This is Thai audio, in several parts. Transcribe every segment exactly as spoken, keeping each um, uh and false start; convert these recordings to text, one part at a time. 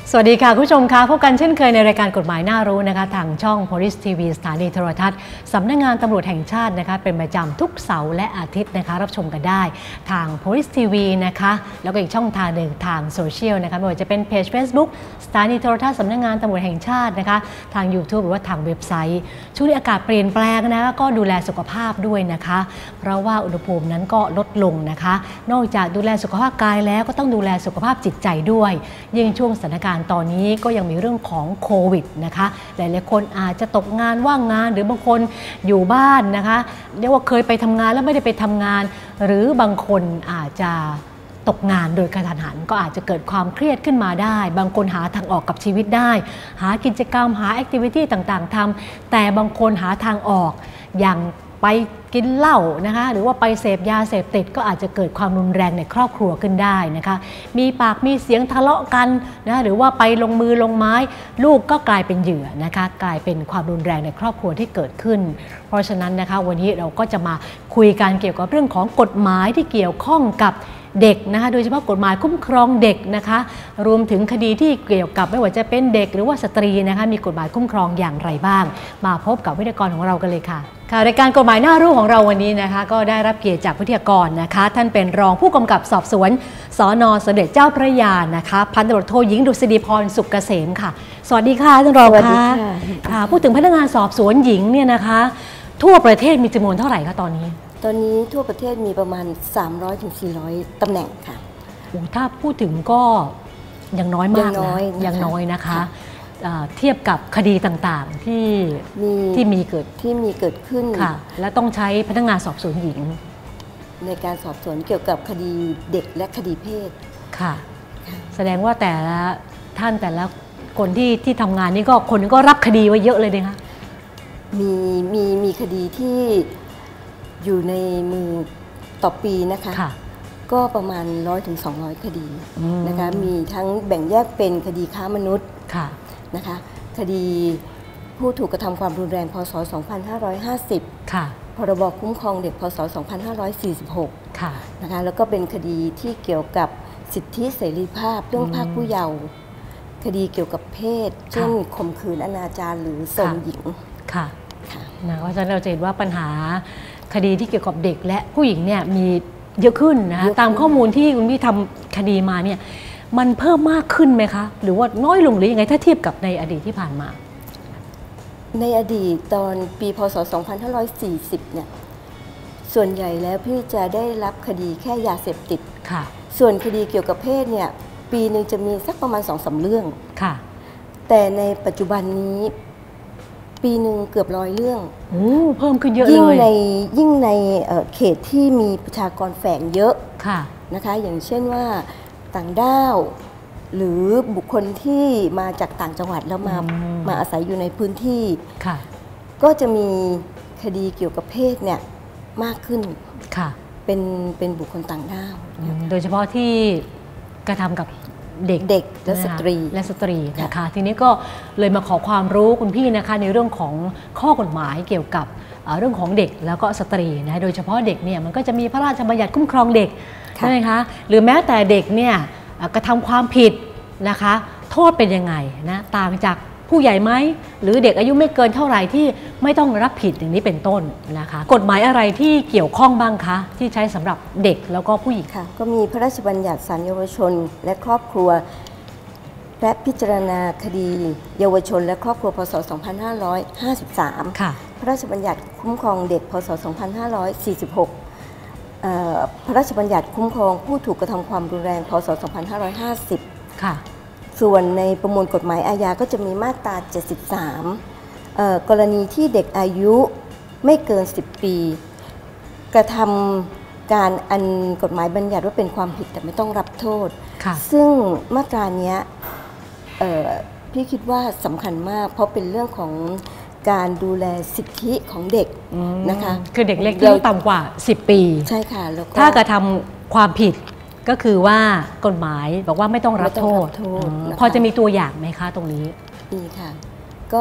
สวัสดีค่ะคุณผู้ชมคะพบกันเช่นเคยในรายการกฎหมายน่ารู้นะคะทางช่อง Police ที วี สถานีโทรทัศน์สำนักงานตำรวจแห่งชาตินะคะเป็นประจำทุกเสาร์และอาทิตย์นะคะรับชมกันได้ทาง Police ที วี นะคะแล้วก็อีกช่องทางหนึ่งทางโซเชียลนะคะไม่ว่าจะเป็นเพจ Facebook สถานีโทรทัศน์สำนักงานตำรวจแห่งชาตินะคะทาง YouTube หรือว่าทางเว็บไซต์ช่วงนี้อากาศเปลี่ยนแปลงนะคะก็ดูแลสุขภาพด้วยนะคะเพราะว่าอุณหภูมินั้นก็ลดลงนะคะนอกจากดูแลสุขภาพกายแล้วก็ต้องดูแลสุขภาพจิตใจด้วยยิ่งช่วงสถานการณ์ตอนนี้ก็ยังมีเรื่องของโควิดนะคะหลายๆคนอาจจะตกงานว่างงานหรือบางคนอยู่บ้านนะคะเรียกว่าเคยไปทำงานแล้วไม่ได้ไปทำงานหรือบางคนอาจจะตกงานโดยกระทันหันก็อาจจะเกิดความเครียดขึ้นมาได้บางคนหาทางออกกับชีวิตได้หากิจกรรมหาแอคทิวิตี้ต่างๆทำแต่บางคนหาทางออกอย่างไปกินเหล้านะคะหรือว่าไปเสพยาเสพติดก็อาจจะเกิดความรุนแรงในครอบครัวขึ้นได้นะคะมีปากมีเสียงทะเลาะกันนะหรือว่าไปลงมือลงไม้ลูกก็กลายเป็นเหยื่อนะคะกลายเป็นความรุนแรงในครอบครัวที่เกิดขึ้นเพราะฉะนั้นนะคะวันนี้เราก็จะมาคุยกันเกี่ยวกับเรื่องของกฎหมายที่เกี่ยวข้องกับเด็กนะคะโดยเฉพาะกฎหมายคุ้มครองเด็กนะคะรวมถึงคดีที่เกี่ยวกับไม่ว่าจะเป็นเด็กหรือว่าสตรีนะคะมีกฎหมายคุ้มครองอย่างไรบ้างมาพบกับวิทยากรของเรากันเลยค่ะค่ะรายการกฎหมายน่ารู้ของเราวันนี้นะคะก็ได้รับเกียรติจากวิทยากรนะคะท่านเป็นรองผู้กำกับสอบสวนสน.สมเด็จเจ้าพระยานะคะพันตำรวจโทหญิงดุษฎีพรสุขเกษมค่ะสวัสดีค่ะท่านรองค่ะค่ะพูดถึงพนักงานสอบสวนหญิงเนี่ยนะคะทั่วประเทศมีจำนวนเท่าไหร่คะตอนนี้ตอนนี้ทั่วประเทศมีประมาณ สามร้อยถึงสี่ร้อย ตำแหน่งค่ะโอ้ถ้าพูดถึงก็ยังน้อยมากนะยังน้อยนะคะเทียบกับคดีต่างๆที่ที่มีเกิดที่มีเกิดขึ้นค่ะและต้องใช้พนักงานสอบสวนหญิงในการสอบสวนเกี่ยวกับคดีเด็กและคดีเพศค่ะแสดงว่าแต่ละท่านแต่ละคนที่ที่ทำงานนี่ก็คนก็รับคดีไว้เยอะเลยนะคะมีมีมีคดีที่อยู่ในมือต่อปีนะคะคะก็ประมาณร้อยถึงสองร้อยคดีนะคะมีทั้งแบ่งแยกเป็นคดีค้ามนุษย์นะคะคดีผู้ถูกกระทำความรุนแรงพศสองพันห้าร้อยห้าสิบค่ะพรบคุ้มครองเด็กพศสองพันห้าร้อยสี่สิบหกค่ะนะคะแล้วก็เป็นคดีที่เกี่ยวกับสิทธิเสรีภาพเรื่องภาคผู้เยาว์คดีเกี่ยวกับเพศเช่นข่มขืนอนาจารหรือสมหญิงค่ะนะเพราะฉะนั้นเราจะเห็นว่าปัญหาคดีที่เกี่ยวกับเด็กและผู้หญิงเนี่ยมีเยอะขึ้นนะคะตามข้อมูลที่คุณพี่ทำคดีมาเนี่ยมันเพิ่มมากขึ้นไหมคะหรือว่าน้อยลงหรือยังไงถ้าเทียบกับในอดีตที่ผ่านมาในอดีตตอนปีพศสองพันห้าร้อยสี่สิบเนี่ยส่วนใหญ่แล้วพี่จะได้รับคดีแค่ยาเสพติดค่ะส่วนคดีเกี่ยวกับเพศเนี่ยปีหนึ่งจะมีสักประมาณสองสามเรื่องค่ะแต่ในปัจจุบันนี้ปีหนึ่งเกือบร้อยเรื่องโอ้เพิ่มขึ้นเยอะเลยยิ่งในยิ่งในเขตที่มีประชากรแฝงเยอะค่ะนะคะอย่างเช่นว่าต่างด้าวหรือบุคคลที่มาจากต่างจังหวัดแล้วมามาอาศัยอยู่ในพื้นที่ค่ะก็จะมีคดีเกี่ยวกับเพศเนี่ยมากขึ้นค่ะเป็นเป็นบุคคลต่างด้าวโดยเฉพาะที่กระทำกับเด็กเด็กและสตรีและสตรีนะคะทีนี้ก็เลยมาขอความรู้คุณพี่นะคะในเรื่องของข้อกฎหมายเกี่ยวกับเรื่องของเด็กแล้วก็สตรีนะโดยเฉพาะเด็กเนี่ยมันก็จะมีพระราชบัญญัติคุ้มครองเด็กใช่ไหมคะหรือแม้แต่เด็กเนี่ยกระทำความผิดนะคะโทษเป็นยังไงนะต่างจากผู้ใหญ่ไหมหรือเด็กอายุไม่เกินเท่าไหร่ที่ไม่ต้องรับผิดอย่างนี้เป็นต้นนะคะกฎหมายอะไรที่เกี่ยวข้องบ้างคะที่ใช้สำหรับเด็กแล้วก็ผู้หญิงค่ะก็มีพระราชบัญญัติศาลเยาวชนและครอบครัวและพิจารณาคดีเยาวชนและครอบครัวพศสองพันห้าร้อยห้าสิบสามค่ะพระราชบัญญัติคุ้มครองเด็กพศสองพันห้าร้อยสี่สิบหกพระราชบัญญัติคุ้มครองผู้ถูกกระทำความรุนแรงพศสองพันห้าร้อยห้าสิบค่ะส่วนในประมวลกฎหมายอาญาก็จะมีมาตราเจ็ดสิบสามกรณีที่เด็กอายุไม่เกินสิบปีกระทำการอันกฎหมายบัญญัติว่าเป็นความผิดแต่ไม่ต้องรับโทษซึ่งมาตรานี้พี่คิดว่าสำคัญมากเพราะเป็นเรื่องของการดูแลสิทธิของเด็กนะคะคือเด็กเล็กที่ต่ำกว่าสิบปีใช่ค่ะแล้วก็ถ้ากระทำความผิดก็คือว่ากฎหมายบอกว่าไม่ต้องรับโทษพอจะมีตัวอย่างไหมคะตรงนี้มีค่ะก็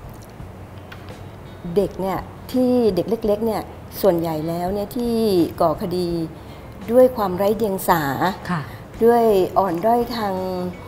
เด็กเนี่ยที่เด็กเล็กๆเนี่ยส่วนใหญ่แล้วเนี่ยที่ก่อคดีด้วยความไร้เดียงสาด้วยอ่อนด้อยทาง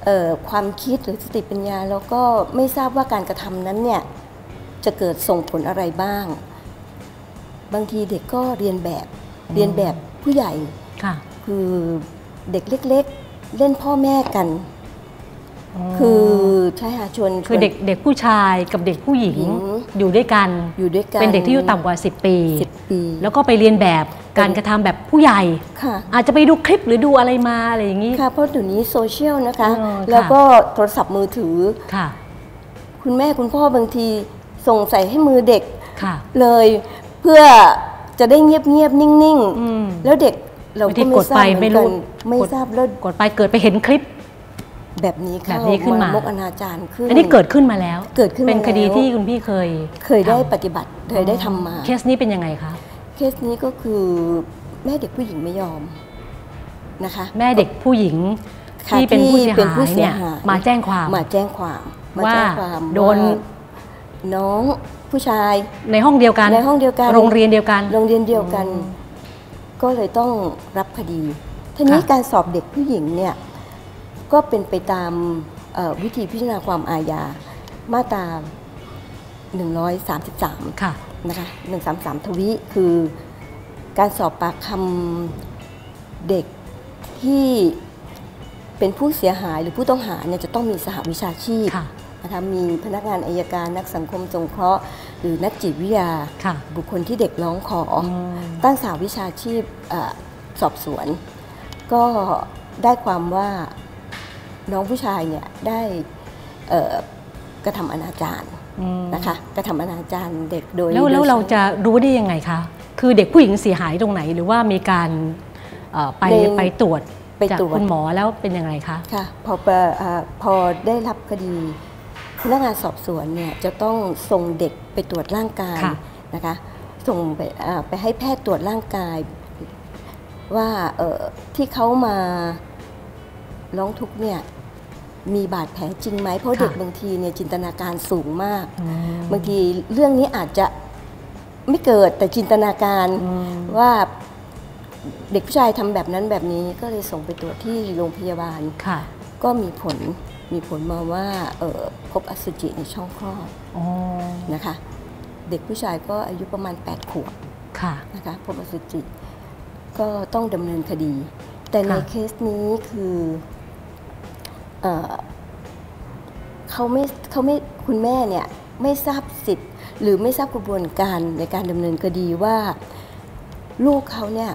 ความคิดหรือสติปัญญาแล้วก็ไม่ทราบว่าการกระทำนั้นเนี่ยจะเกิดส่งผลอะไรบ้างบางทีเด็กก็เรียนแบบเรียนแบบผู้ใหญ่คือเด็กเล็กๆเล่นพ่อแม่กันคือใช่ค่ะชวนคือเด็กเด็กผู้ชายกับเด็กผู้หญิงอยู่ด้วยกันอยู่ด้วยกันเป็นเด็กที่อายุต่ำกว่าสิบปีปีแล้วก็ไปเรียนแบบการกระทำแบบผู้ใหญ่อาจจะไปดูคลิปหรือดูอะไรมาอะไรอย่างนี้ค่ะเพราะเดี๋ยวนี้โซเชียลนะคะแล้วก็โทรศัพท์มือถือค่ะคุณแม่คุณพ่อบางทีส่งใส่ให้มือเด็กเลยเพื่อจะได้เงียบเงียบนิ่งๆแล้วเด็กเราก็ไม่ทราบเหมือนกันไม่ทราบแล้วกดไปเกิดไปเห็นคลิปแบบนี้แบบนี้ขึ้นมามกอนาจารขึ้นอันนี้เกิดขึ้นมาแล้วเกิดขึ้นเป็นคดีที่คุณพี่เคยเคยได้ปฏิบัติเคยได้ทำมาเคสนี้เป็นยังไงคะเคสนี้ก็คือแม่เด็กผู้หญิงไม่ยอมนะคะแม่เด็กผู้หญิงที่เป็นผู้เสียหายเนี่ยมาแจ้งความมาแจ้งความว่าโดนน้องผู้ชายในห้องเดียวกันในห้องเดียวกันโรงเรียนเดียวกันโรงเรียนเดียวกันก็เลยต้องรับคดีทีนี้การสอบเด็กผู้หญิงเนี่ยก็เป็นไปตามวิธีพิจารณาความอาญามาตราหนึ่งร้อยสามสิบสามค่ะนะคะหนึ่งร้อยสามสิบสามทวีคือการสอบปากคำเด็กที่เป็นผู้เสียหายหรือผู้ต้องหาเนี่ยจะต้องมีสหวิชาชีพนะคะมีพนักงานอัยการนักสังคมสงเคราะห์หรือนักจิตวิทยาบุคคลที่เด็กร้องขอตั้งสหวิชาชีพสอบสวนก็ได้ความว่าน้องผู้ชายเนี่ยได้กระทำอนาจารนะคะกระทำอนาจารเด็กโดยแล้วแล้วเราจะรู้ได้ยังไงคะคือเด็กผู้หญิงเสียหายตรงไหนหรือว่ามีการไปไปตรวจจากคุณหมอแล้วเป็นยังไงคะค่ะพอพอได้รับคดีพนักงานสอบสวนเนี่ยจะต้องส่งเด็กไปตรวจร่างกายนะคะส่งไปไปให้แพทย์ตรวจร่างกายว่าที่เขามาร้องทุกข์เนี่ยมีบาดแผลจริงไหมเพราะเด็กบางทีเนี่ยจินตนาการสูงมากบางทีเรื่องนี้อาจจะไม่เกิดแต่จินตนาการว่าเด็กผู้ชายทำแบบนั้นแบบนี้ก็เลยส่งไปตรวจที่โรงพยาบาลก็มีผลมีผลมาว่าพบอสุจิในช่องคลอดนะคะเด็กผู้ชายก็อายุประมาณแปดขวบนะคะพบอสุจิก็ต้องดำเนินคดีแต่ในเคสนี้คือเอ่อเขาไม่เขาไม่คุณแม่เนี่ยไม่ทราบสิทธิ์หรือไม่ทราบกระบวนการในการดำเนินคดีว่าลูกเขาเนี่ย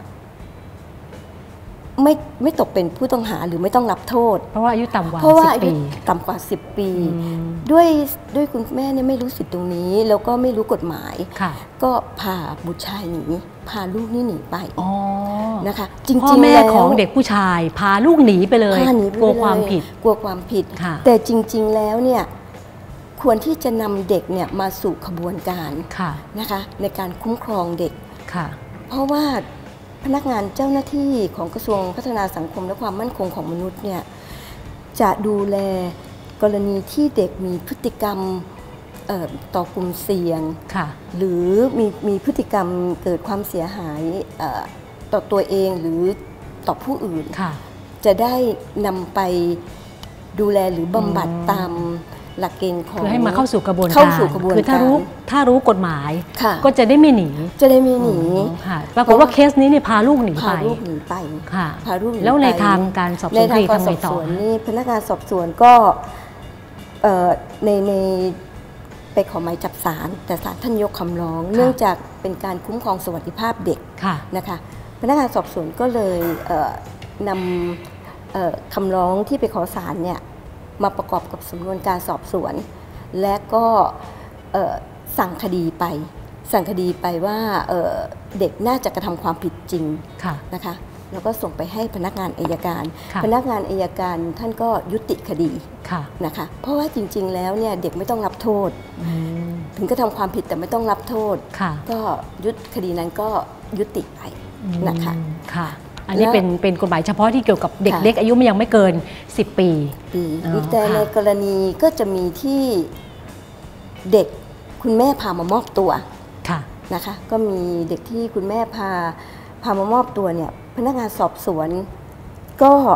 ไม่ไม่ตกเป็นผู้ต้องหาหรือไม่ต้องรับโทษเพราะว่าอายุต่ำกว่าเพราะว่าอายุต่ำกว่าสิบปีด้วยด้วยคุณแม่เนี่ยไม่รู้สิทธิ์ตรงนี้แล้วก็ไม่รู้กฎหมายก็พาบุตรชายหนีพาลูกนี่หนีไปนะคะจริงๆพ่อแม่ของเด็กผู้ชายพาลูกหนีไปเลยกลัวความผิดกลัวความผิดแต่จริงๆแล้วเนี่ยควรที่จะนำเด็กเนี่ยมาสู่ขบวนการนะคะในการคุ้มครองเด็กเพราะว่าพนักงานเจ้าหน้าที่ของกระทรวงพัฒนาสังคมและความมั่นคงของมนุษย์เนี่ยจะดูแลกรณีที่เด็กมีพฤติกรรมต่อกลุ่มเสี่ยงหรือมีมีพฤติกรรมเกิดความเสียหายต่อตัวเองหรือต่อผู้อื่นจะได้นำไปดูแลหรือบำบัดตามหลักเกณฑ์ของคือให้มาเข้าสู่กระบวนการคือถ้ารู้ถ้ารู้กฎหมายก็จะได้ไม่หนีจะได้ไม่หนีปรากฏว่าเคสนี้เนี่ยพาลูกหนีไปพาลูกหนีไปพาลูกหนีไปแล้วในทางการสอบสวนคดีทำไงต่อนี่พนักงานสอบสวนก็ในในไปขอหมายจับศาลแต่ศาลท่านยกคำร้องเนื่องจากเป็นการคุ้มครองสวัสดิภาพเด็กนะคะพนักงานสอบสวนก็เลยนำคำร้องที่ไปขอศาลเนี่ยมาประกอบกับสำนวนการสอบสวนและก็สั่งคดีไปสั่งคดีไปว่าเด็กน่าจะกระทำความผิดจริงนะคะแล้วก็ส่งไปให้พนักงานอัยการพนักงานอัยการท่านก็ยุติคดีนะคะเพราะว่าจริงๆแล้วเนี่ยเด็กไม่ต้องรับโทษถึงกระทำความผิดแต่ไม่ต้องรับโทษก็ยุติคดีนั้นก็ยุติไปนะคะอันนี้เป็นเป็นกฎหมายเฉพาะที่เกี่ยวกับเด็กเล็กอายุยังไม่เกินสิบปีแต่ในกรณีก็จะมีที่เด็กคุณแม่พามามอบตัวนะคะก็มีเด็กที่คุณแม่พาพามามอบตัวเนี่ยพนักงานสอบสวนก็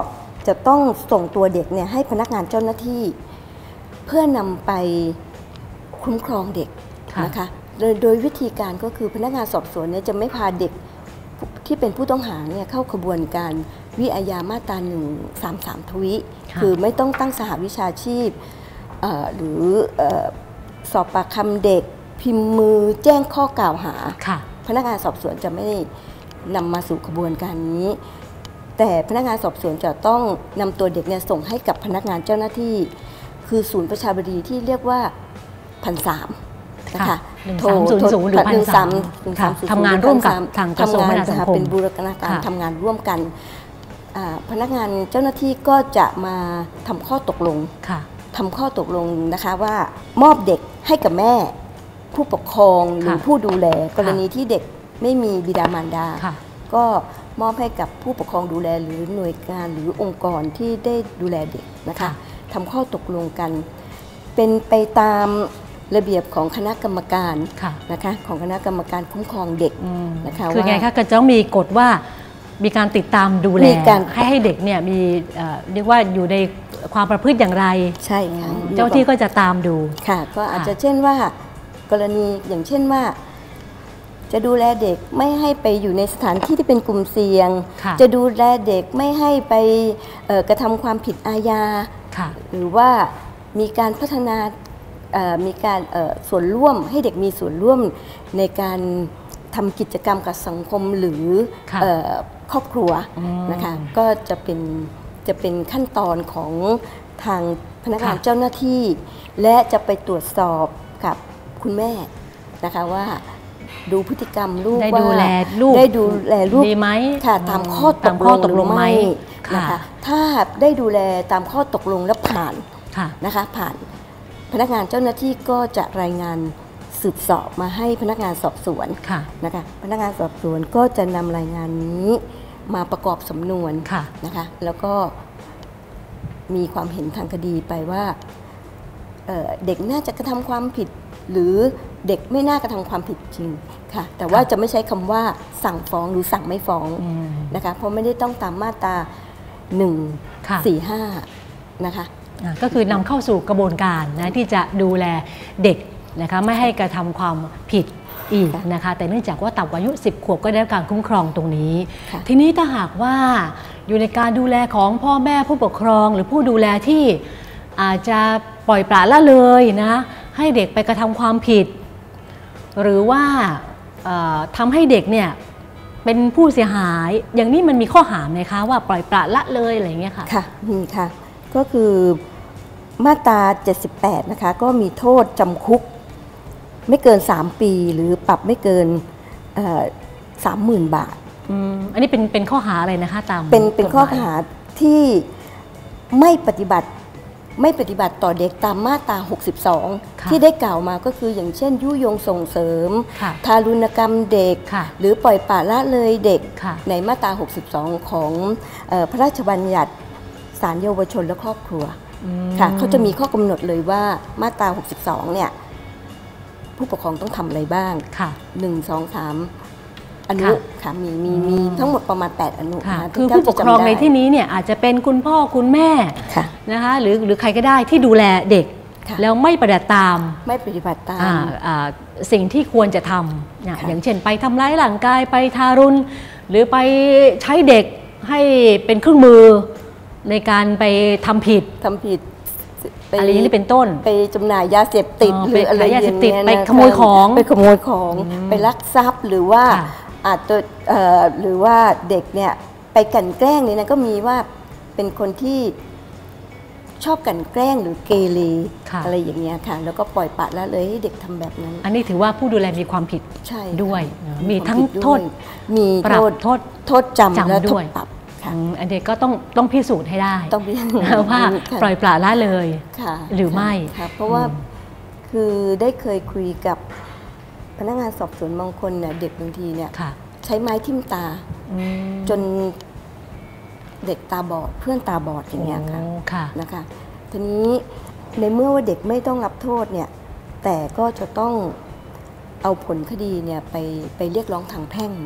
จะต้องส่งตัวเด็กเนี่ยให้พนักงานเจ้าหน้าที่เพื่อนำไปคุ้มครองเด็กนะคะโดยโดยวิธีการก็คือพนักงานสอบสวนเนี่ยจะไม่พาเด็กที่เป็นผู้ต้องหาเนี่ยเข้าขบวนการวิอาญามาตราหนึ่งสามสามทวิคือไม่ต้องตั้งสหวิชาชีพหรือสอบปากคำเด็กพิมพ์มือแจ้งข้อกล่าวหาพนักงานสอบสวนจะไม่นำมาสู่ขบวนการนี้แต่พนักงานสอบสวนจะต้องนำตัวเด็กเนี่ยส่งให้กับพนักงานเจ้าหน้าที่คือศูนย์ประชาบดีที่เรียกว่าพันสามนะคะหนึ่งสามศูนย์ศูนย์หรือพันสามทำงานร่วมกับทางกระทรวงพัฒนาสังคมเป็นบูรณาการทำงานร่วมกันพนักงานเจ้าหน้าที่ก็จะมาทำข้อตกลงทำข้อตกลงนะคะว่ามอบเด็กให้กับแม่ผู้ปกครองหรือผู้ดูแลกรณีที่เด็กไม่มีบิดามารดาก็มอบให้กับผู้ปกครองดูแลหรือหน่วยงานหรือองค์กรที่ได้ดูแลเด็กนะคะทำข้อตกลงกันเป็นไปตามระเบียบของคณะกรรมการนะคะของคณะกรรมการคุ้มครองเด็กนะคะคือไงคะก็จะต้องมีกฎว่ามีการติดตามดูแลให้ให้เด็กเนี่ยมีเรียกว่าอยู่ในความประพฤติอย่างไรใช่ค่ะเจ้าที่ก็จะตามดูค่ะก็อาจจะเช่นว่ากรณีอย่างเช่นว่าจะดูแลเด็กไม่ให้ไปอยู่ในสถานที่ที่เป็นกลุ่มเสี่ยงจะดูแลเด็กไม่ให้ไปกระทำความผิดอาญาหรือว่ามีการพัฒนามีการส่วนร่วมให้เด็กมีส่วนร่วมในการทำกิจกรรมกับสังคมหรือครอบครัวนะคะก็จะเป็นจะเป็นขั้นตอนของทางพนักงานเจ้าหน้าที่และจะไปตรวจสอบกับคุณแม่นะคะว่าดูพฤติกรรมลูกว่าได้ดูแลลูกได้ดูแลลูกดีไหมค่ะตามข้อตกลงหรือไม่นะคะถ้าได้ดูแลตามข้อตกลงและผ่านนะคะผ่านพนักงานเจ้าหน้าที่ก็จะรายงานสืบสอบมาให้พนักงานสอบสวนนะคะพนักงานสอบสวนก็จะนำรายงานนี้มาประกอบสำนวนนะคะแล้วก็มีความเห็นทางคดีไปว่า เ, เด็กน่าจะกระทำความผิดหรือเด็กไม่น่ากระทำความผิดจริงค่ะแต่ว่าจะไม่ใช้คำว่าสั่งฟ้องหรือสั่งไม่ฟ้องนะคะเพราะไม่ได้ต้องตามมาตราหนึ่งสี่ห้านะคะก็คือนำเข้าสู่กระบวนการนะที่จะดูแลเด็กนะคะไม่ให้กระทำความผิดอีกนะคะแต่เนื่องจากว่าต่ำกว่าอายุสิบขวบก็ได้รับการคุ้มครองตรงนี้ทีนี้ถ้าหากว่าอยู่ในการดูแลของพ่อแม่ผู้ปกครองหรือผู้ดูแลที่อาจจะปล่อยปละละเลยนะให้เด็กไปกระทำความผิดหรือว่าทำให้เด็กเนี่ยเป็นผู้เสียหายอย่างนี้มันมีข้อหาไหมคะว่าปล่อยปละละเลยอะไรอย่างเงี้ยค่ะค่ะมีค่ะก็คือมาตราเจ็ดสิบแปดนะคะก็มีโทษจำคุกไม่เกินสามปีหรือปรับไม่เกินสามหมื่นบาทอันนี้เป็นเป็นข้อหาอะไรนะคะตามเป็นเป็นข้อหาที่ไม่ปฏิบัติไม่ปฏิบัติต่อเด็กตามมาตราหกสิบสองที่ได้กล่าวมาก็คืออย่างเช่นยุยงส่งเสริมทารุณกรรมเด็กหรือปล่อยปละละเลยเด็กในมาตราหกสิบสองของพระราชบัญญัติศาลเยาวชนและครอบครัวค่ะเขาจะมีข้อกำหนดเลยว่ามาตราหกสิบสองเนี่ยผู้ปกครองต้องทำอะไรบ้างหนึ่ง สอง สามอนุค่ะมีมีมีทั้งหมดประมาณแปดอนุคือผู้ปกครองในที่นี้เนี่ยอาจจะเป็นคุณพ่อคุณแม่นะคะหรือหรือใครก็ได้ที่ดูแลเด็กแล้วไม่ปฏิบัติตามไม่ปฏิบัติตามสิ่งที่ควรจะทำอย่างเช่นไปทำร้ายร่างกายไปทารุณหรือไปใช้เด็กให้เป็นเครื่องมือในการไปทำผิดทำผิดอะไรนี้เป็นต้นไปจำหน่ายยาเสพติดหรืออะไรอย่างเงี้ยไปขโมยของไปขโมยของไปลักทรัพย์หรือว่าอาจจะหรือว่าเด็กเนี่ยไปกลั่นแกล้งนี่นะก็มีว่าเป็นคนที่ชอบกลั่นแกล้งหรือเกเรอะไรอย่างเงี้ยค่ะแล้วก็ปล่อยปละละเลยให้เด็กทำแบบนั้นอันนี้ถือว่าผู้ดูแลมีความผิดด้วยมีทั้งโทษมีปรับโทษโทษจำและโทษปรับอันเด็กก็ต้องต้องพิสูจน์ให้ได้ต้องพิสูจน์ว่าปล่อยปละละเลยหรือไม่เพราะว่าคือได้เคยคุยกับพนักงานสอบสวนบางคนเนี่ยเด็กบางทีเนี่ยใช้ไม้ทิ่มตาจนเด็กตาบอดเพื่อนตาบอดอย่างเงี้ยค่ะนะคะทีนี้ในเมื่อว่าเด็กไม่ต้องรับโทษเนี่ยแต่ก็จะต้องเอาผลคดีเนี่ยไปไปเรียกร้องทางแพ่ง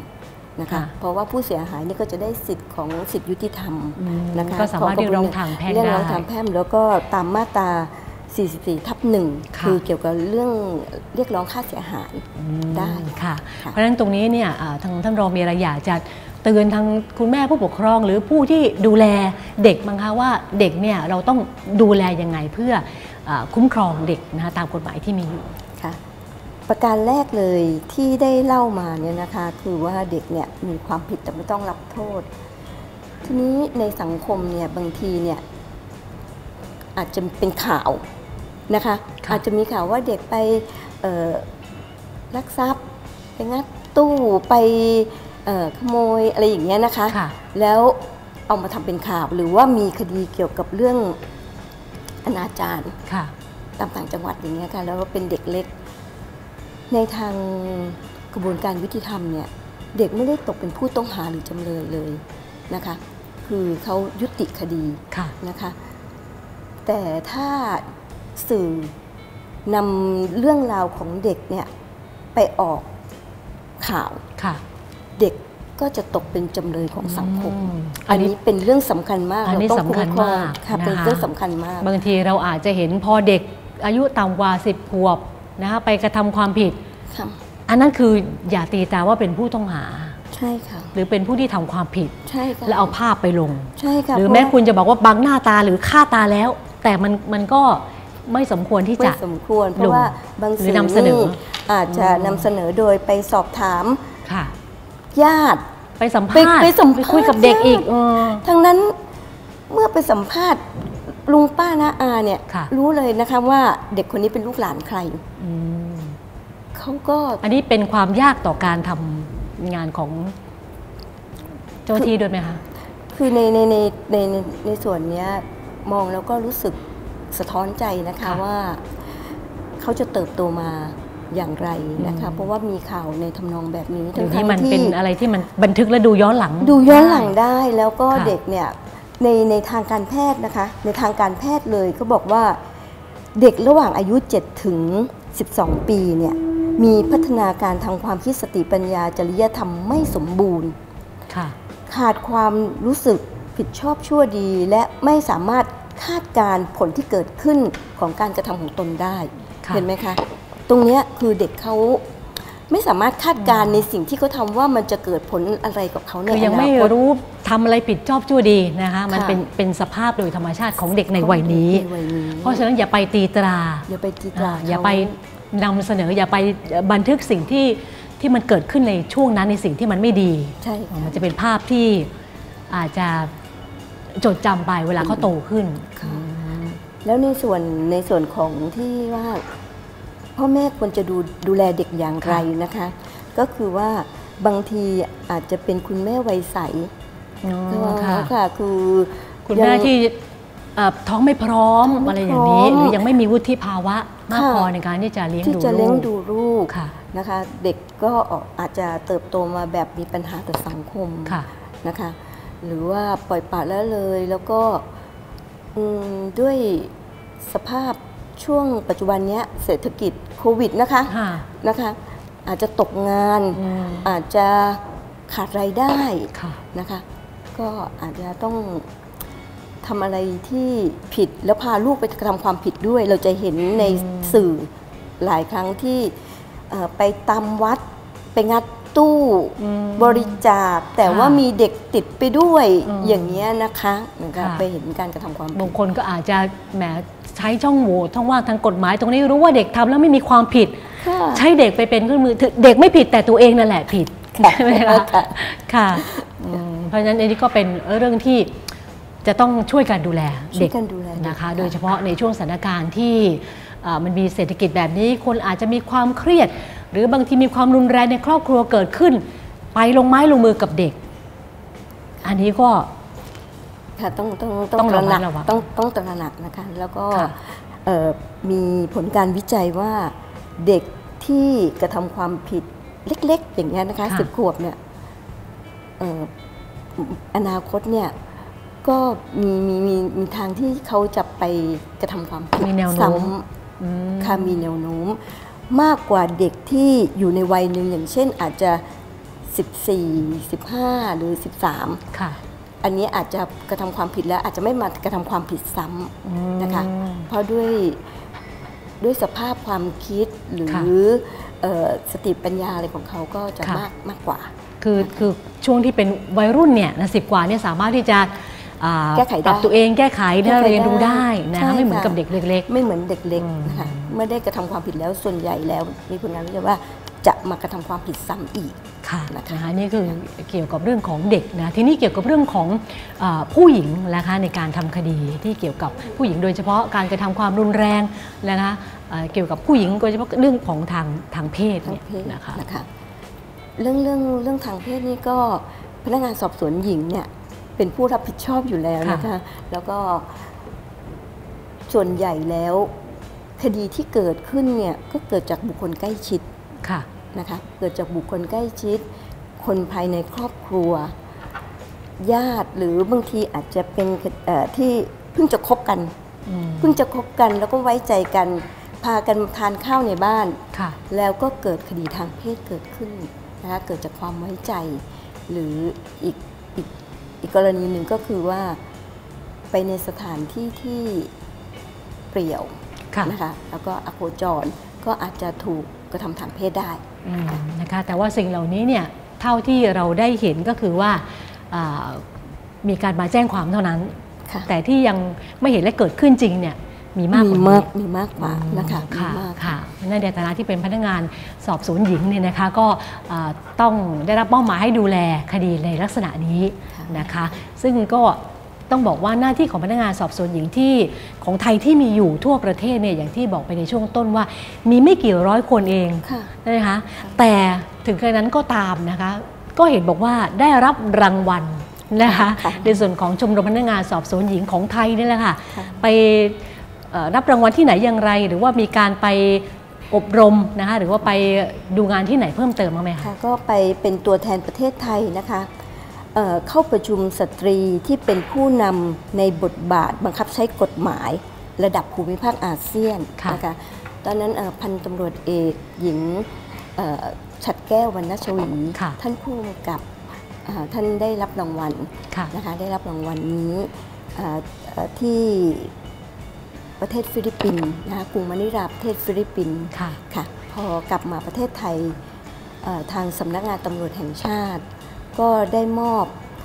นะคะเพราะว่าผู้เสียหายนี่ก็จะได้สิทธิ์ของสิทธิยุติธรรมนะคะก็สามารถเรียกร้องทางแพ่งได้เรียกร้องทางแพ่งแล้วก็ตามมาตราสี่สิบสี่ทับหนึ่งคือเกี่ยวกับเรื่องเรียกร้องค่าเสียหายได้ค่ะเพราะฉะนั้นตรงนี้เนี่ยทางท่านรองมีอะไรอยากจะเตือนทางคุณแม่ผู้ปกครองหรือผู้ที่ดูแลเด็กบ้างคะว่าเด็กเนี่ยเราต้องดูแลยังไงเพื่อคุ้มครองเด็กนะคะตามกฎหมายที่มีอยู่ค่ะประการแรกเลยที่ได้เล่ามาเนี่ยนะคะคือว่าเด็กเนี่ยมีความผิดแต่ไม่ต้องรับโทษทีนี้ในสังคมเนี่ยบางทีเนี่ยอาจจะเป็นข่าวนะคะอาจจะมีข่าวว่าเด็กไปลักทรัพย์ไปงัดตู้ไปขโมยอะไรอย่างเงี้ยนะคะแล้วเอามาทำเป็นข่าวหรือว่ามีคดีเกี่ยวกับเรื่องอนาจารตามต่างจังหวัดอย่างเงี้ยค่ะแล้วก็เป็นเด็กเล็กในทางกระบวนการยุติธรรมเนี่ยเด็กไม่ได้ตกเป็นผู้ต้องหาหรือจำเลยเลยนะคะคือเขายุติคดีนะคะแต่ถ้าสื่อนำเรื่องราวของเด็กเนี่ยไปออกข่าวเด็กก็จะตกเป็นจำเลยของสังคมอันนี้เป็นเรื่องสำคัญมากอันนี้สำคัญมากค่ะเป็นเรื่องสำคัญมากบางทีเราอาจจะเห็นพอเด็กอายุต่ำกว่าสิบขวบนะคะไปกระทำความผิดอันนั้นคืออย่าตีตาว่าเป็นผู้ต้องหาใช่ค่ะหรือเป็นผู้ที่ทำความผิดใช่ค่ะแล้วเอาภาพไปลงใช่ค่ะหรือแม้คุณจะบอกว่าบังหน้าตาหรือฆ่าตาแล้วแต่มันมันก็ไม่สมควรที่จะไม่สมควรเพราะว่าบางสิ่งนี่อาจจะนำเสนอโดยไปสอบถามญาติไปสัมภาษณ์ไปคุยกับเด็กอีกทั้งนั้นเมื่อไปสัมภาษณ์ลุงป้าน้าอาเนี่ยรู้เลยนะคะว่าเด็กคนนี้เป็นลูกหลานใครเขาก็อันนี้เป็นความยากต่อการทำงานของเจ้าหน้าที่ด้วยไหมคะคือในในในในในส่วนนี้มองแล้วก็รู้สึกสะท้อนใจนะคะว่าเขาจะเติบโตมาอย่างไรนะคะเพราะว่ามีข่าวในทำนองแบบนี้ทั้งที่มันเป็นอะไรที่มันบันทึกและดูย้อนหลังดูย้อนหลังได้แล้วก็เด็กเนี่ยในในทางการแพทย์นะคะในทางการแพทย์เลยเขาบอกว่าเด็กระหว่างอายุเจ็ดถึงสิบสองปีเนี่ยมีพัฒนาการทางความคิดสติปัญญาจริยธรรมไม่สมบูรณ์ขาดความรู้สึกผิดชอบชั่วดีและไม่สามารถคาดการผลที่เกิดขึ้นของการกระทำของตนได้เห็นไหมคะตรงนี้คือเด็กเขาไม่สามารถคาดการในสิ่งที่เขาทำว่ามันจะเกิดผลอะไรกับเขาในอนาคตคือยังไม่รู้ทำอะไรผิดชอบชั่วดีนะคะมันเป็นเป็นสภาพโดยธรรมชาติของเด็กในวัยนี้เพราะฉะนั้นอย่าไปตีตราอย่าไปตีตราอย่าไปนำเสนออย่าไปบันทึกสิ่งที่ที่มันเกิดขึ้นในช่วงนั้นในสิ่งที่มันไม่ดีใช่มันจะเป็นภาพที่อาจจะจดจำไปเวลาเขาโตขึ้นแล้วในส่วนในส่วนของที่ว่าพ่อแม่ควรจะดูดูแลเด็กอย่างไรนะคะก็คือว่าบางทีอาจจะเป็นคุณแม่วัยใสค่ะคือคุณแม่ที่ท้องไม่พร้อมอะไรอย่างนี้หรือยังไม่มีวุฒิภาวะมากพอในการที่จะเลี้ยงดูลูกที่จะเลี้ยงดูลูกนะคะเด็กก็อาจจะเติบโตมาแบบมีปัญหาต่อสังคมนะคะหรือว่าปล่อยปละละเลยแล้วก็ด้วยสภาพช่วงปัจจุบันนี้เศรษฐกิจโควิดนะคะนะคะอาจจะตกงานอาจจะขาดรายได้นะคะก็อาจจะต้องทำอะไรที่ผิดแล้วพาลูกไปกระทำความผิดด้วยเราจะเห็นในสื่อหลายครั้งที่ไปตามวัดไปงัดตู้บริจาคแต่ว่ามีเด็กติดไปด้วยอย่างนี้นะคะนะคะไปเห็นการกระทำความผิดบางคนก็อาจจะแหมใช้ช่องโหว่ช่องว่างทางกฎหมายตรงนี้รู้ว่าเด็กทำแล้วไม่มีความผิดใช้เด็กไปเป็นเครื่องมือเด็กไม่ผิดแต่ตัวเองนั่นแหละผิดใช่ไหมคะค่ะเพราะฉะนั้นอันนี้ก็เป็นเรื่องที่จะต้องช่วยกันดูแลเด็กนะคะโดยเฉพาะในช่วงสถานการณ์ที่มันมีเศรษฐกิจแบบนี้คนอาจจะมีความเครียดหรือบางทีมีความรุนแรงในครอบครัวเกิดขึ้นไปลงไม้ลงมือกับเด็กอันนี้ก็ค่ะต้องต้องต้องตระหนักต้องต้องตระหนักนะคะแล้วก็มีผลการวิจัยว่าเด็กที่กระทำความผิดเล็กๆอย่างนี้นะคะสิบขวบเนี่ยอนาคตเนี่ยก็มีมีมีมีทางที่เขาจะไปกระทำความผิดซ้ำค่ะมีแนวโน้มมากกว่าเด็กที่อยู่ในวัยหนึ่งอย่างเช่นอาจจะสิบสี่ สิบห้า หรือสิบสามค่ะอันนี้อาจจะกระทำความผิดแล้วอาจจะไม่มากระทำความผิดซ้ำนะคะเพราะด้วยด้วยสภาพความคิดหรือสติปัญญาอะไรของเขาก็จะมากมากกว่าคือคือช่วงที่เป็นวัยรุ่นเนี่ยสิบกว่าเนี่ยสามารถที่จะแก้ไขได้ปรับตัวเองแก้ไขได้เรียนรู้ได้นะคะไม่เหมือนกับเด็กเล็กๆไม่เหมือนเด็กเล็กนะคะเมื่อได้กระทำความผิดแล้วส่วนใหญ่แล้วมีผลงานวิจัยว่าจะมากระทำความผิดซ้ำอีกค่ะนะคะนี่คือเกี่ยวกับเรื่องของเด็กนะทีนี้เกี่ยวกับเรื่องของผู้หญิงนะคะในการทำคดีที่เกี่ยวกับผู้หญิงโดยเฉพาะการกระทำความรุนแรงนะคะเกี่ยวกับผู้หญิงโดยเฉพาะเรื่องของทางทางเพศเนี่ยนะคะนะคะเรื่องเรื่องเรื่องทางเพศนี่ก็พนักงานสอบสวนหญิงเนี่ยเป็นผู้รับผิดชอบอยู่แล้วนะคะแล้วก็ส่วนใหญ่แล้วคดีที่เกิดขึ้นเนี่ยก็เกิดจากบุคคลใกล้ชิดนะคะเกิดจากบุคคลใกล้ชิดคนภายในครอบครัวญาติหรือบางทีอาจจะเป็นที่เพิ่งจะคบกันเพิ่งจะคบกันแล้วก็ไว้ใจกันพากันทานข้าวในบ้านแล้วก็เกิดคดีทางเพศเกิดขึ้นนะคะเกิดจากความไว้ใจหรืออีกอีกอีกกรณีหนึ่งก็คือว่าไปในสถานที่ที่เปรี่ยวนะคะแล้วก็อโคจรก็อาจจะถูกกระทำทางเพศได้นะคะแต่ว่าสิ่งเหล่านี้เนี่ยเท่าที่เราได้เห็นก็คือว่ามีการมาแจ้งความเท่านั้นแต่ที่ยังไม่เห็นและเกิดขึ้นจริงเนี่ยมีมากกว่านี้มีมากกว่านะคะค่ะค่ะในฐานะที่เป็นพนักงานสอบสวนหญิงเนี่ยนะคะก็ต้องได้รับมอบหมายให้ดูแลคดีในลักษณะนี้นะคะซึ่งก็ต้องบอกว่าหน้าที่ของพนักงานสอบสวนหญิงที่ของไทยที่มีอยู่ทั่วประเทศเนี่ยอย่างที่บอกไปในช่วงต้นว่ามีไม่กี่ร้อยคนเองนะคะแต่ถึงกระนั้นก็ตามนะคะก็เห็นบอกว่าได้รับรางวัลนะคะในส่วนของชมรมพนักงานสอบสวนหญิงของไทยนี่แหละค่ะไปรับรางวัลที่ไหนอย่างไรหรือว่ามีการไปอบรมนะคะหรือว่าไปดูงานที่ไหนเพิ่มเติมบ้างไหมคะก็ไปเป็นตัวแทนประเทศไทยนะคะเข้าประชุมสตรีที่เป็นผู้นำในบทบาทบังคับใช้กฎหมายระดับภูมิภาคอาเซียนนะคะตอนนั้นพันตำรวจเอกหญิงฉัตรแก้ววรรณชวีท่านผู้กำกับท่านได้รับรางวัลนะคะได้รับรางวัลนี้ที่ประเทศฟิลิปปินส์นะคะกรุงมะนิลาประเทศฟิลิปปินส์ค่ะพอกลับมาประเทศไทยทางสำนักงานตำรวจแห่งชาติก็ได้มอบ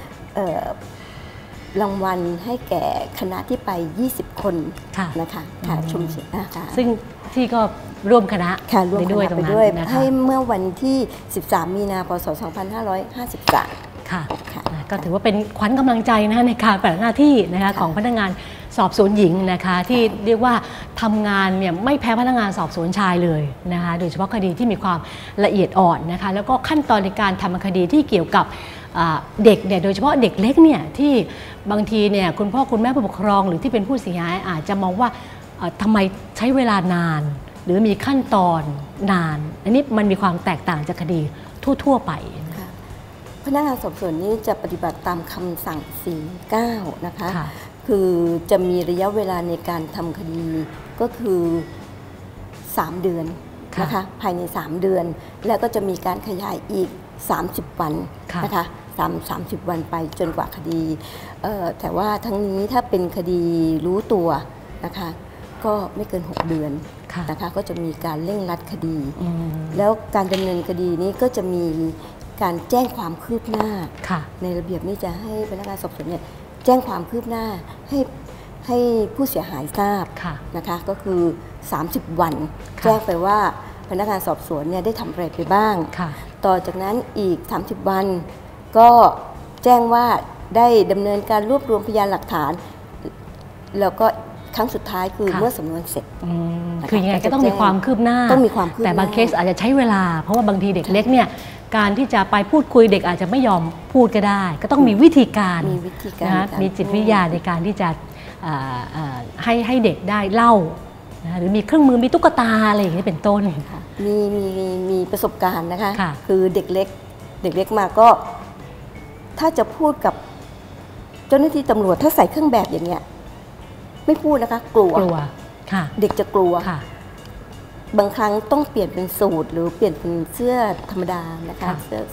รางวัลให้แก่คณะที่ไปยี่สิบคนนะคะค่ะชมนะคะซึ่งที่ก็ร่วมคณะไปด้วยตรงนั้นนะคะให้เมื่อวันที่สิบสามมีนาคมพศสองพันห้าร้อยห้าสิบสามค่ะก็ถือว่าเป็นขวัญกำลังใจนะในการปฏิบัติหน้าที่นะคะของพนักงานสอบสวนหญิงนะคะที่เรียกว่าทำงานเนี่ยไม่แพ้พนักงานสอบสวนชายเลยนะคะโดยเฉพาะคดีที่มีความละเอียดอ่อนนะคะแล้วก็ขั้นตอนในการทำคดีที่เกี่ยวกับเด็กเนี่ยโดยเฉพาะเด็กเล็กเนี่ยที่บางทีเนี่ยคุณพ่อคุณแม่ผู้ปกครองหรือที่เป็นผู้เสียหายอาจจะมองว่าทำไมใช้เวลานานหรือมีขั้นตอนนานอันนี้มันมีความแตกต่างจากคดีทั่วๆไปพนักงานสอบสวนนี้จะปฏิบัติตามคำสั่งสี่เก้านะคะคือจะมีระยะเวลาในการทำคดีก็คือสามเดือนนะคะภายในสามเดือนแล้วก็จะมีการขยายอีกสามสิบวันนะคะสาม สามสิบวันไปจนกว่าคดีแต่ว่าทั้งนี้ถ้าเป็นคดีรู้ตัวนะคะก็ไม่เกินหกเดือนนะคะก็จะมีการเร่งรัดคดีแล้วการดำเนินคดีนี้ก็จะมีการแจ้งความคืบหน้าในระเบียบนี้จะให้พนักงานสอบสวนเนี่ยแจ้งความคืบหน้าให้ให้ผู้เสียหายทราบนะคะก็คือสามสิบวันแจ้งไปว่าพนักงานสอบสวนเนี่ยได้ทำอะไรไปบ้างต่อจากนั้นอีกสามสิบวันก็แจ้งว่าได้ดำเนินการรวบรวมพยานหลักฐานแล้วก็ครั้งสุดท้ายคือเมื่อสำนวนเสร็จคือยังไงก็ต้องมีความคืบหน้าต้องมีความคืบหน้าแต่บางเคสอาจจะใช้เวลาเพราะว่าบางทีเด็กเล็กเนี่ยการที่จะไปพูดคุยเด็กอาจจะไม่ยอมพูดก็ได้ก็ต้องมีวิธีการมีวิธีการนะมีจิตวิทยาในการที่จะให้ให้เด็กได้เล่าหรือมีเครื่องมือมีตุ๊กตาอะไรอย่างนี้เป็นต้นมีมีมีประสบการณ์นะคะคือเด็กเล็กเด็กเล็กมาก็ถ้าจะพูดกับเจ้าหน้าที่ตำรวจถ้าใส่เครื่องแบบอย่างเงี้ยไม่พูดนะคะกลัวกลัวเด็กจะกลัวบางครั้งต้องเปลี่ยนเป็นสูทหรือเปลี่ยนเป็นเสื้อธรรมดานะคะเสื้อเสื้อ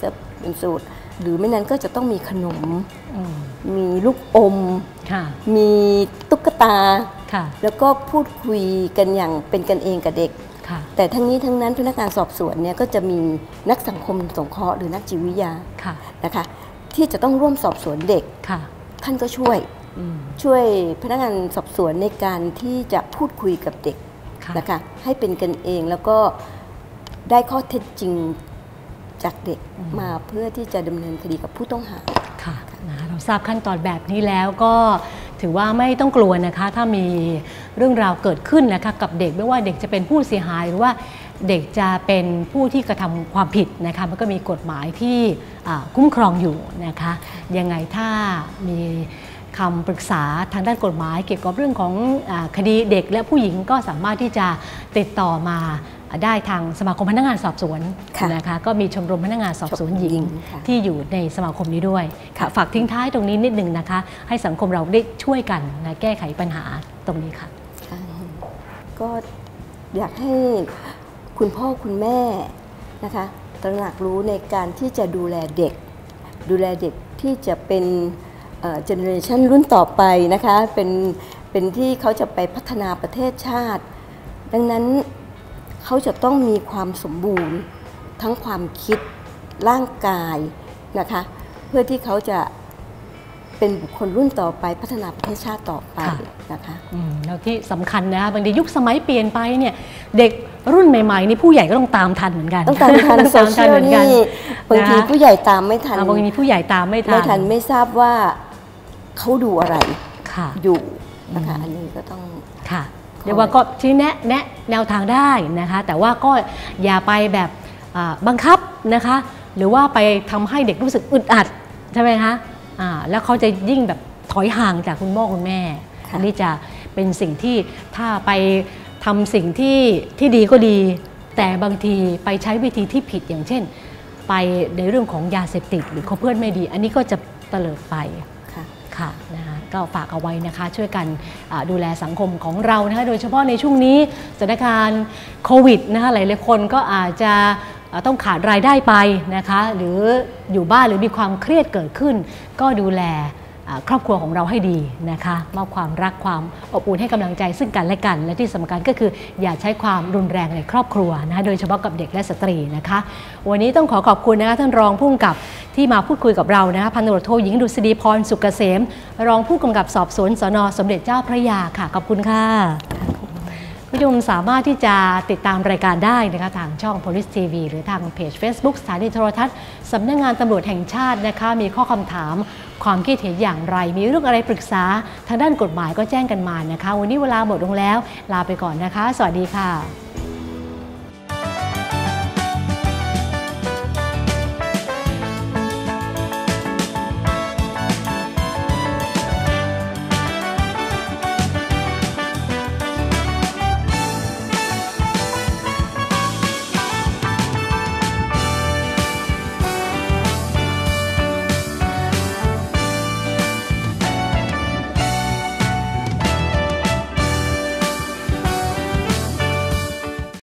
เป็นสูตรหรือไม่นั้นก็จะต้องมีขนมมีลูกอมมีตุ๊กตาแล้วก็พูดคุยกันอย่างเป็นกันเองกับเด็กแต่ทั้งนี้ทั้งนั้นพนักงานสอบสวนเนี่ยก็จะมีนักสังคมสงเคราะห์หรือนักจิตวิทยานะคะที่จะต้องร่วมสอบสวนเด็กท่านก็ช่วยช่วยพนักงานสอบสวนในการที่จะพูดคุยกับเด็กนะคะให้เป็นกันเองแล้วก็ได้ข้อเท็จจริงจากเด็กมาเพื่อที่จะดำเนินคดีกับผู้ต้องหาค่ะนะเราทราบขั้นตอนแบบนี้แล้วก็ถือว่าไม่ต้องกลัวนะคะถ้ามีเรื่องราวเกิดขึ้นนะคะกับเด็กไม่ว่าเด็กจะเป็นผู้เสียหายหรือว่าเด็กจะเป็นผู้ที่กระทำความผิดนะคะมันก็มีกฎหมายที่คุ้มครองอยู่นะคะยังไงถ้ามีคำปรึกษาทางด้านกฎหมายเกี่ยวกับเรื่องของคดีเด็กและผู้หญิงก็สามารถที่จะติดต่อมาได้ทางสมาคมพนักงานสอบสวนนะคะก็มีชมรมพนักงานสอบสวนหญิงที่อยู่ในสมาคมนี้ด้วยฝากทิ้งท้ายตรงนี้นิดนึงนะคะให้สังคมเราได้ช่วยกันนะแก้ไขปัญหาตรงนี้ค่ะก็อยากให้คุณพ่อคุณแม่นะคะตระหนักรู้ในการที่จะดูแลเด็กดูแลเด็กที่จะเป็นเจเนอเรชันรุ่นต่อไปนะคะเป็นเป็นที่เขาจะไปพัฒนาประเทศชาติดังนั้นเขาจะต้องมีความสมบูรณ์ทั้งความคิดร่างกายนะคะเพื่อที่เขาจะเป็นบุคคลรุ่นต่อไปพัฒนาประเทศชาติต่อไปนะคะแล้วที่สำคัญนะบางทียุคสมัยเปลี่ยนไปเนี่ยเด็กรุ่นใหม่ๆนี่ผู้ใหญ่ก็ต้องตามทันเหมือนกันต้องตามทันโซเชียลนี่บางทีผู้ใหญ่ตามไม่ทันบางทีผู้ใหญ่ตามไม่ทันไม่ทันไม่ทราบว่าเขาดูอะไรอยู่นะคะอันนี้ก็ต้องค่ะเรียกว่าก็ชี้แนะแนะแนวทางได้นะคะแต่ว่าก็อย่าไปแบบบังคับนะคะหรือว่าไปทำให้เด็กรู้สึกอึดอัดใช่ไหมคะแล้วเขาจะยิ่งแบบถอยห่างจากคุณพ่อคุณแม่อันนี้จะเป็นสิ่งที่ถ้าไปทำสิ่งที่ที่ดีก็ดีแต่บางทีไปใช้วิธีที่ผิดอย่างเช่นไปในเรื่องของยาเสพติดหรือคบเพื่อนไม่ดีอันนี้ก็จะเตลิดไปค่ะนะคะก็ฝากเอาไว้นะคะช่วยกันดูแลสังคมของเรานะคะโดยเฉพาะในช่วงนี้สถานการณ์โควิดนะคะหลายๆคนก็อาจจะต้องขาดรายได้ไปนะคะหรืออยู่บ้านหรือมีความเครียดเกิดขึ้นก็ดูแลครอบครัวของเราให้ดีนะคะมอบความรักความอบอุ่นให้กำลังใจซึ่งกันและกันและที่สำคัญก็คืออย่าใช้ความรุนแรงในครอบครัวนะคะโดยเฉพาะกับเด็กและสตรีนะคะวันนี้ต้องขอขอบคุณนะคะท่านรองผู้กำกับที่มาพูดคุยกับเรานะคะพันตำรวจโทหญิงดุษฎีพรสุกเกษมรองผู้กำกับสอบสวนสน.สมเด็จเจ้าพระยาค่ะขอบคุณค่ะผู้ชมสามารถที่จะติดตามรายการได้นะคะทางช่อง Police ที วี หรือทางเพจ Facebook สถานีโทรทัศน์สำนักงานตำรวจแห่งชาตินะคะมีข้อคำถามความคิดเห็นอย่างไรมีเรื่องอะไรปรึกษาทางด้านกฎหมายก็แจ้งกันมานะคะวันนี้เวลาหมดลงแล้วลาไปก่อนนะคะสวัสดีค่ะ